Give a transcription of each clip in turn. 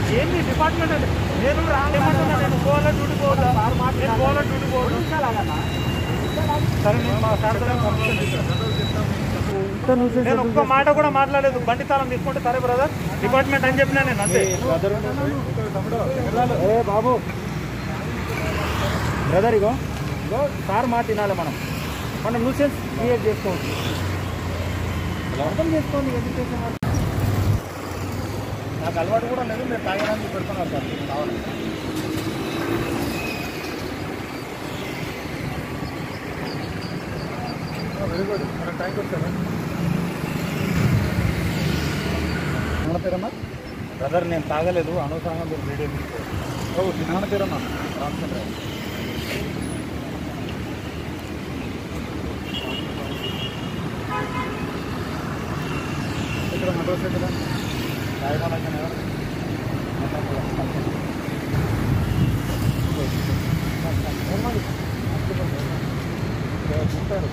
ఏంటి డిపార్ట్మెంట్ అంటే నేను రాలేమంటున్నా నేను పోవాలా డ్యూటీ పోవాలా నేను పోవాలా డ్యూటీ పోవాలి సరే నేను మా సార్ నేను ఒక్క మాట కూడా మాట్లాడలేదు బండి తాళం తీసుకుంటే సరే బ్రదర్ డిపార్ట్మెంట్ అని చెప్పినా నేను అంతే బాబు బ్రదర్ ఇగో సార్ మాట తినాలి మనం న్యూసెన్స్ క్రియేట్ చేసుకోవచ్చు అర్థం చేసుకోండి ఎడ్యుకేషన్ నాకు అలవాటు కూడా లేదు మీరు తాగడానికి పెడుతున్నారు సార్ కావాలి very good thank you sir నాన్న పేరమ్మా బ్రదర్ నేను తాగలేదు అనవసరంగా మీరు వీడియో తీసుకోవాలి మీ నాన్న పేరమ్మా రామచంద్ర ఇక్కడ అడ్రస్ ఎక్కడ తాగడానికి ఉంటారు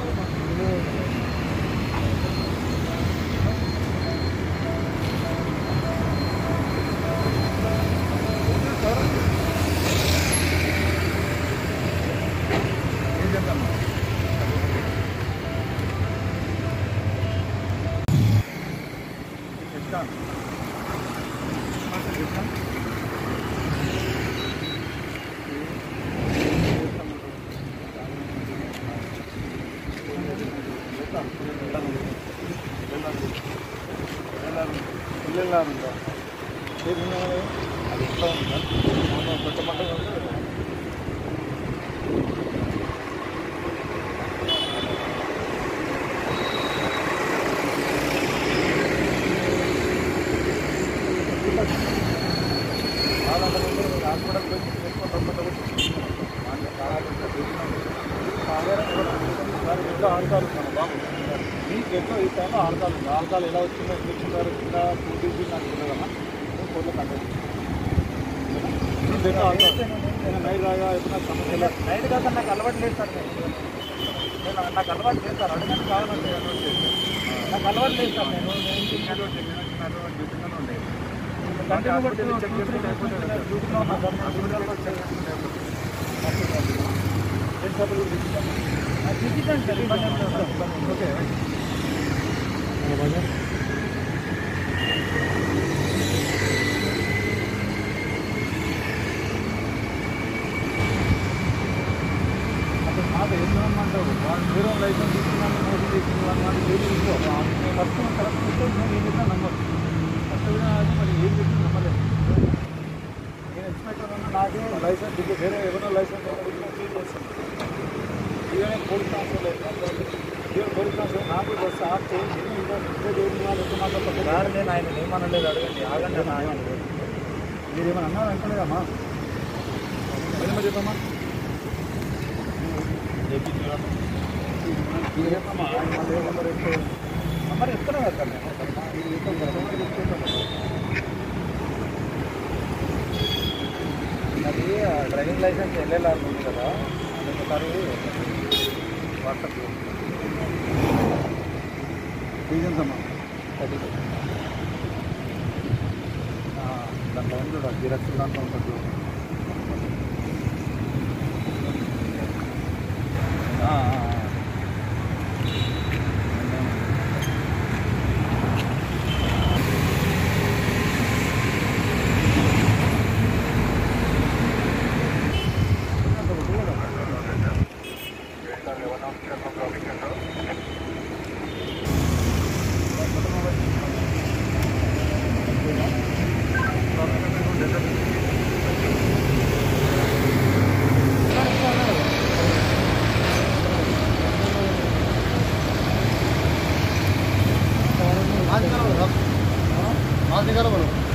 ఆడతారు మన బాబు మీకు ఎట్లా ఈ టైంలో ఆడతారు ఎలా వచ్చిందో ఇంజక్షన్ గారు కింద 2 dB నాకు తెలియదమ్మా కోర్టులో కంటెక్ట్ నైట్ రాగా ఎప్పుడైనా సమస్య నైట్ కాదు నాకు అలవాటు లేదు సార్ నాకు అలవాటు లేదు సార్ అడగండి కావాలంటే నాకు అలవాటు లేదు సార్ నేను డ్యూటీగానే ఉండేది చెక్ చేసుకుంటే డ్యూటీలో ఉన్నా సార్ హాస్పిటల్లో చెక్ ఓకే మాట ఏం చేయమంటారు జీరో లైసెన్స్ తీసుకున్నాను మోసం తీసుకున్నాను అని ఏది ఫస్ట్ కరెక్ట్ నేను ఏం చెప్పినా నమ్మరు ఫస్ట్ మరి ఏం చెప్పినా నమ్మలేదు నేను ఎక్స్పెక్టర్ ఉన్నా నాకు లైసెన్స్ వేరే ఏమైనా లైసెన్స్ ఫీల్ చేస్తాను ఇవన్నీ పోలీస్ కాన్స్టేబుల్ పోలీస్ కాన్స్టేబుల్ నాకు బస్సు ఆపితే సార్ నేను ఆయన ఏమనలేదు అడగండి ఆగండి ఆయన మీరు ఏమైనా అన్నారు అంటలేదమ్మా ఏమో చెప్పమ్మా నంబర్ ఇస్తున్నా కదా అది డ్రైవింగ్ లైసెన్స్ ఎల్ఎల్ఆర్ ఉంది కదా ఒకసారి వాట్సాప్ రీజన్స్ అమ్మా దాంట్లో ఉంది చూడ జిరాక్స్ దాంట్లో ఉంటుంది आज निकालो बोलो